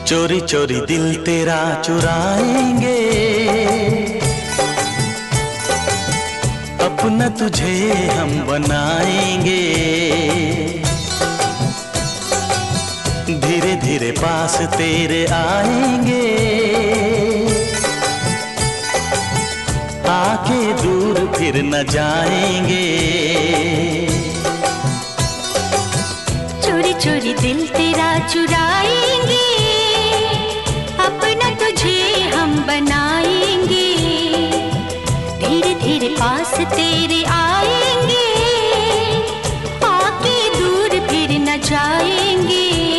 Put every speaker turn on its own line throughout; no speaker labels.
चोरी चोरी दिल तेरा चुराएंगे, अपना तुझे हम बनाएंगे। धीरे धीरे पास तेरे आएंगे, आके दूर फिर न जाएंगे।
चोरी चोरी दिल तेरा चुराएंगे, अपना तुझे हम बनाएंगे। धीरे धीरे पास तेरे आएंगे, आके दूर फिर न जाएंगे।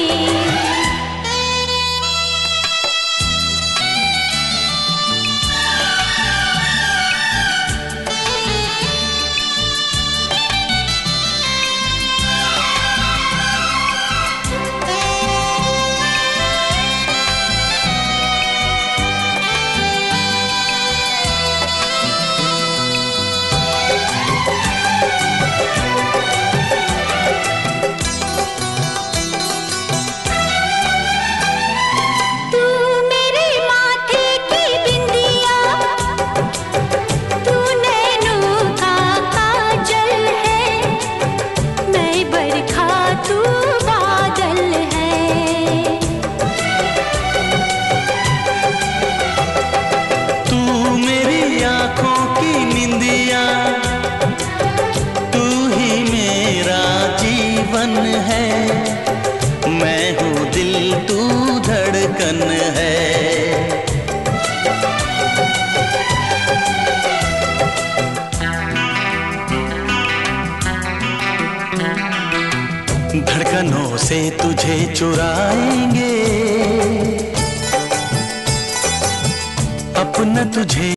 है मैं हूँ दिल तू धड़कन है। धड़कनों से तुझे चुराएंगे, अपना तुझे